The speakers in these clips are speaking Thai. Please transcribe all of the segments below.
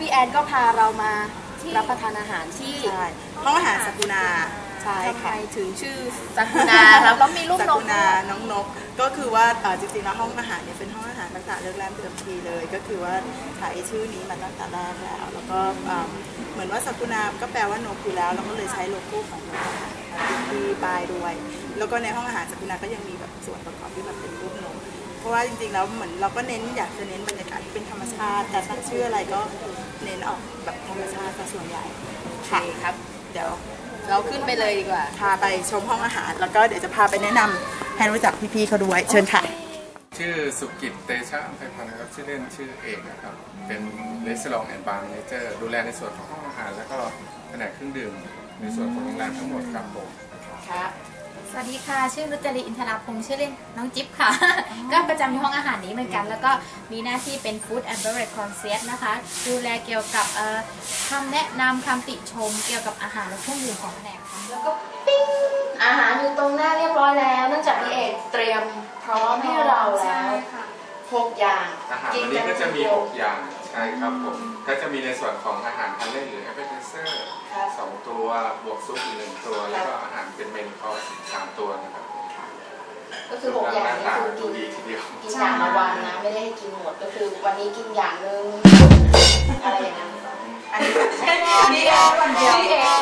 พี่แอนก็พาเรามารับประทานอาหารที่ห้องอาหารซากุนาใช่ค่ะถึงชื่อซากุนาครับแล้วมีรูปนกน้องนกก็คือว่าจริงๆแล้วห้องอาหารเนี่ยเป็นห้องอาหารตั้งแต่เริ่มแรกเดิมทีเลยก็คือว่าใช้ชื่อนี้มาตั้งแต่แรกแล้วก็เหมือนว่าซากุนาก็แปลว่านกอยู่แล้วเราก็เลยใช้โลโก้ของนกที่ป้ายด้วยแล้วก็ในห้องอาหารซากุนาก็ยังมีแบบส่วนประกอบที่แบบเป็นรูปนกเพราะว่าจริงๆแล้วเหมือนเราก็อยากจะเน้นบรรยากาศที่เป็นธรรมชาติแต่ตั้งชื่ออะไรก็เน้นออกแบบธรรมชาติส่วนใหญ่ค่ะครับเดี๋ยวเราขึ้นไปเลยดีกว่าพาไปชมห้องอาหารแล้วก็เดี๋ยวจะพาไปแนะนำให้รู้จักพี่ๆเขาด้วยเชิญค่ะชื่อสุกิตเตชะอัมภัยพันธ์นะครับชื่อเล่นชื่อเอกนะครับเป็นรีสอร์ทแอนด์บาร์เมเนเจอร์ดูแลในส่วนของห้องอาหารแล้วก็แผนกเครื่องดื่มในส่วนของโรงแรมทั้งหมดครับผมครับสวัสดีค่ะชื่อนุจรีอินทราพงศ์ชื่อเล่นน้องจิ๊บค่ะก็ประจำอยู่ห้องอาหารนี้เหมือนกันแล้วก็มีหน้าที่เป็น Food and Beverage Concierge นะคะดูแลเกี่ยวกับคำแนะนำคำติชมเกี่ยวกับอาหารและเครื่องดื่มของแผนกแล้วก็ปิ้งอาหารอยู่ตรงหน้าเรียบร้อยแล้วเนื่องจากพี่เอกเตรียมพร้อมให้เราแล้ว6 อย่างอาหารวันนี้ก็จะมี6 อย่างใช่ครับผมก็จะมีในส่วนของอาหารทานเล่นหรือ appetizer 2 ตัวบวกซุปอีก1 ตัวแล้วก็อาหารเป็นเมนคอร์ส3 ตัวนะครับก็คือ6 อย่างนี้คือกินอย่างละวันนะไม่ได้ให้กินหมดก็คือวันนี้กินอย่างนึงอะไรอย่างนั้นอันนี้วันเดียวพี่เอก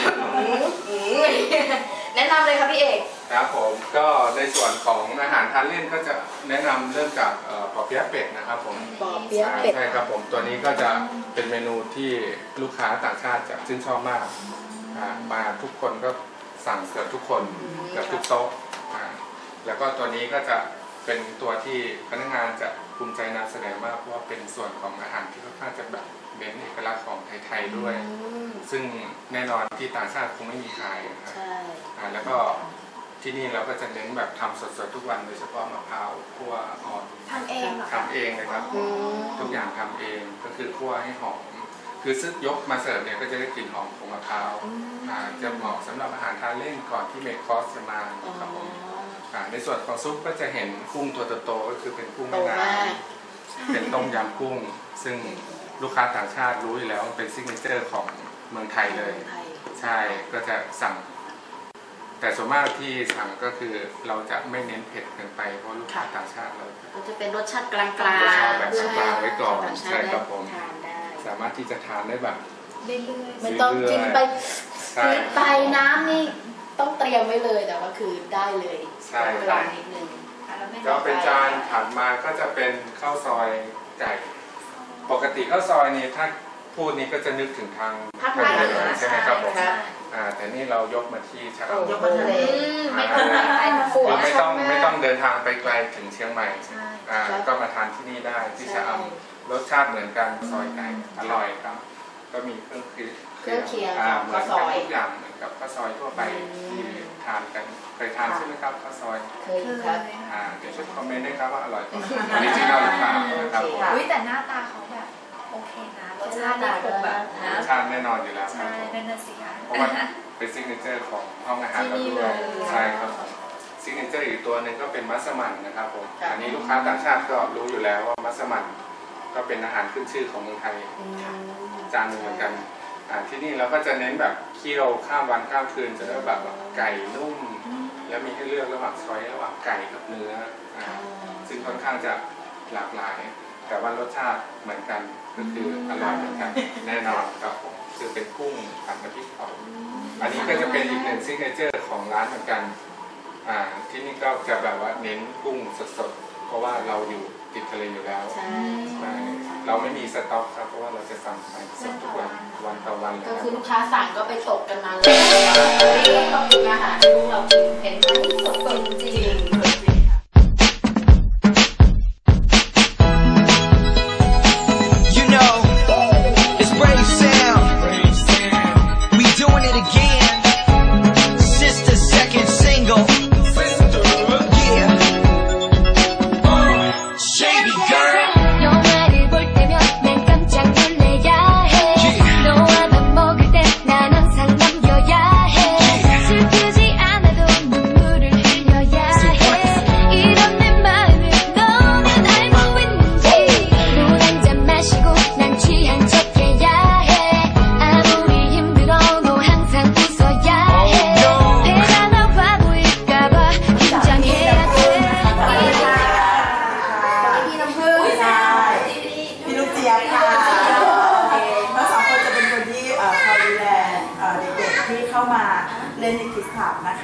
แนะนำเลยครับพี่เอกครับผมก็ในส่วนของอาหารทานเล่นก็จะแนะนำเริ่มจากปอเปี๊ยะเป็ดนะครับผมปอเปี๊ยะเป็ดใช่ครับผมตัวนี้ก็จะเป็นเมนูที่ลูกค้าต่างชาติจะชื่นชอบมากมาทุกคนก็สั่งเกือบทุกคนเกือบทุกโต๊ะแล้วก็ตัวนี้ก็จะเป็นตัวที่พนักงานจะภูมิใจนำเสนอมากเพราะว่าเป็นส่วนของอาหารที่ค่อนข้างจะแบบเป็นเอกลักษณ์ของไทยๆด้วยซึ่งแน่นอนที่ต่างชาติคงไม่มีขายนะครับแล้วก็ที่นี่เราก็จะเน้นแบบทำสดๆทุกวันโดยเฉพาะมะพร้าวคั่วอ่อนทำเองเลยครับทุกอย่างทำเองก็คือคั่วให้หอมคือซื้อยกมาเสิร์ฟเนี่ยก็จะได้กลิ่นหอมของมะพร้าวจะเหมาะสำหรับอาหารทานเล่นก่อนที่เมนคอร์สจะมาครับผมในส่วนของซุปก็จะเห็นกุ้งตัวโตๆก็คือเป็นกุ้งแม่น้ำเป็นต้มยำกุ้งซึ่งลูกค้าต่างชาติรู้อยู่แล้วเป็นซิกเนเจอร์ของเมืองไทยเลยใช่ก็จะสั่งแต่ส่วนมากที่สั่งก็คือเราจะไม่เน้นเผ็ดเกินไปเพราะลูกค้าต่างชาติเราจะเป็นรสชาติกลางๆแบบกลางไว้ก่อนใช่ครับผมสามารถที่จะทานได้แบบเรื่อยๆไม่ต้องกินไปน้ำนี่ต้องเตรียมไว้เลยแต่ว่าคือได้เลยกลางนิดนึงก็เป็นจานถัดมาก็จะเป็นข้าวซอยไก่ปกติข้าวซอยนี่ถ้าพูดนี้ก็จะนึกถึงทางเหนือใช่ไหมครับผมแต่นี่เรายกมาที่ชะอำยกมาทะเลไม่ต้องเดินทางไปไกลถึงเชียงใหม่ก็มาทานที่นี่ได้ที่ชะอำรสชาติเหมือนกันซอยไก่อร่อยครับก็มีเครื่องเคียงเหมือนกับทุกอย่างเหมือนกับข้าวซอยทั่วไปที่ทานกันเคยทานใช่ไหมครับข้าวซอยเคยครับเดี๋ยวช่วยคอมเมนต์ด้วยครับว่าอร่อยกว่าออริจินัลหรือเปล่านะครับผมแต่หน้าตาเขาแบบโอเคนะรสชาติคงแบบรสชาติแน่นอนอยู่แล้วครับนั่นน่ะสิคะเพราะว่าเป็นซิกเนเจอร์ของห้องอาหารเราด้วยใช่ครับซิกเนเจอร์อีกตัวหนึ่งก็เป็นมัสมั่นนะครับผมอันนี้ลูกค้าต่างชาติก็รู้อยู่แล้วว่ามัสมั่นก็เป็นอาหารขึ้นชื่อของเมืองไทยจานหนึ่งเหมือนกันที่นี่เราก็จะเน้นแบบเคี่ยวข้ามวันข้ามคืนจะได้แบบไก่นุ่มแล้วมีให้เลือกระหว่างช้อยระหว่างไก่กับเนื้อซึ่งค่อนข้างจะหลากหลายแต่ว่ารสชาติเหมือนกันก็คืออร่อยเหมือนกันแน่นอนครับผมคือเป็นกุ้งผัดกะทิเผาอันนี้ก็จะเป็นอีกหนึ่งซิกเนเจอร์ของร้านเหมือนกันที่นี่ก็จะแบบว่าเน้นกุ้งสดๆเพราะว่าเราอยู่ติดทะเลอยู่แล้วเราไม่มีสต็อกครับเพราะว่าเราจะสั่งไปสดทุกวันต่อวันเลยก็คือลูกค้าสั่งก็ไปตกกันมาเลยต้องกินอาหารที่เราเห็นมันสดจริง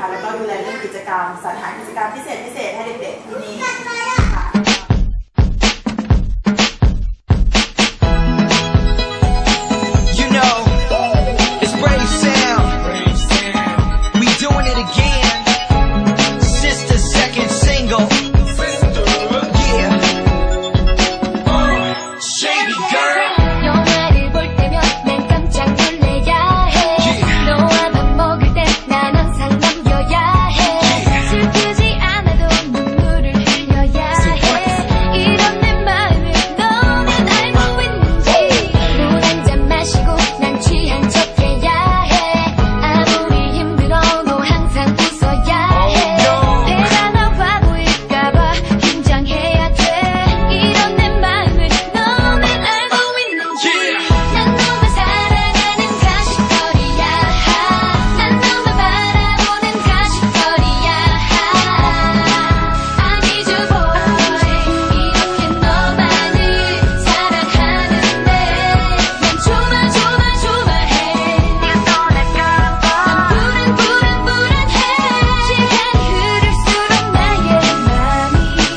แล้วก็ดูแลเรื่องกิจกรรมสรรหากิจกรรมพิเศษให้เด็กๆที่นี่ค่ะ You know, it's Brave Sound. We doing it again. Sister's second single. Yeah. Shady girl. 영화를 볼 때면 난 깜짝 놀래야 해. 너와 밥 먹을 때 난 항상 남겨야 해. 슬프지 않아도 눈물을 흘려야 해. 이런 내 마음을 너는 알고 있는지. 물 한 잔 마시고 난 취한 척 해야 해. 아무리 힘들어도 항상 웃어야 해. 내가 나 바보일까봐 긴장해야 돼. 이런 내 마음을 너는 알고 있는지. 난 너만 사랑하는 가십거리야. 난 너만 바라보는 가십거리야. I need you boy. 이렇게 너만을 사랑하는데 난 조마조마조마해. 난 불안해. 시간이 흐를수록 나의 맘이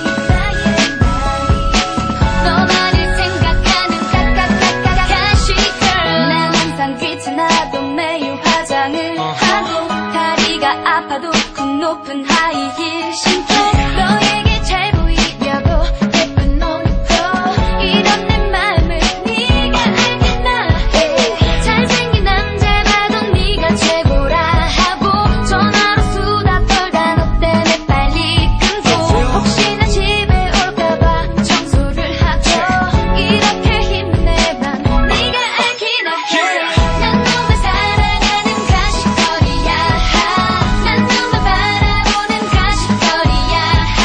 너만을 생각하는 가시girl. 난 항상 귀찮아도 매일 화장을 하고 다리가 아파도 굽 높은 하이힐 신고 너에게 잘 보이려고 예쁜 옷 입고 이런 내 마음을 네가 알겠나 해. 잘생긴 남자 봐도 네가 최고라 하고 전화로 수다 떨다 너 때문에 빨리 끊고 혹시나 집에 올까봐 청소를 하고 이렇게 힘내봐 네가 알기나 해. 난 너만 사랑하는 가십거리야. 난 너만 바라보는 가십거리야.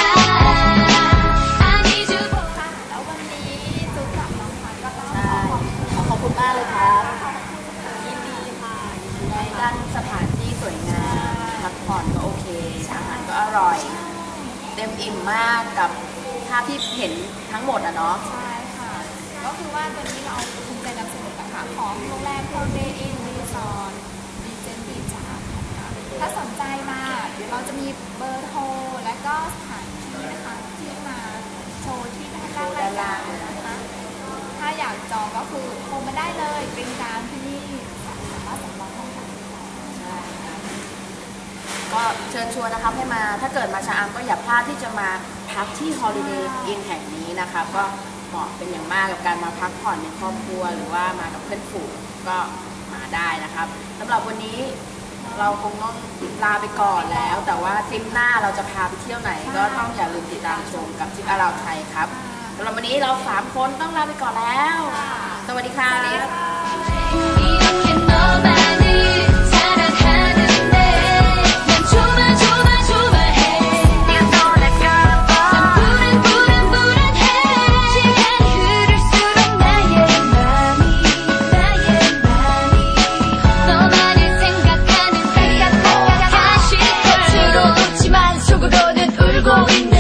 I need you boy. แล้ววันนี้จุ๊บกับน้องพันก็ต้องขอขอบคุณมากเลยครับยินดีค่ะในด้านสถานที่สวยงามพักผ่อนก็โอเคอาหารก็อร่อย เต็มอิ่มมากกับภาพที่เห็นทั้งหมดอะเนาะใช่ค่ะ ก็คือว่าตัวนี้เราภูมิใจนำเสนอนะคะของโรงแรม Holiday Inn Resort Regent Beach นะคะถ้าสนใจมาเดี๋ยวเราจะมีเบอร์โทรและก็สถานที่นะคะที่มาโชว์ที่ด้านล่างรายการนะคะถ้าอยากจองก็คือโทรมาได้เลยเป็นการที่นี่สามารถสำรองห้องพักได้ก็เชิญชวนนะครับให้มาถ้าเกิดมาชะอำก็อย่าพลาดที่จะมาพักที่ Holiday Inn แห่งนี้นะคะก็เหมาะเป็นอย่างมากกับการมาพักผ่อนในครอบครัวหรือว่ามากับเพื่อนฝูงก็มาได้นะครับสำหรับวันนี้เราคงต้องลาไปก่อนแล้ว แต่ว่าทริปหน้าเราจะพาไปเที่ยวไหนก็ต้องอย่าลืมติดตามชมกับทริปอาราไทยครับสำหรับวันนี้เรา3คนต้องลาไปก่อนแล้ว สวัสดีค่ะ 이렇게 너만을 사랑하는데 난 조마조마조마해. 난 불안해. 시간이 흐를수록 나의 맘이 너만을 생각하는 가시girl. 겉으로 웃지만 속으로는 울고 있는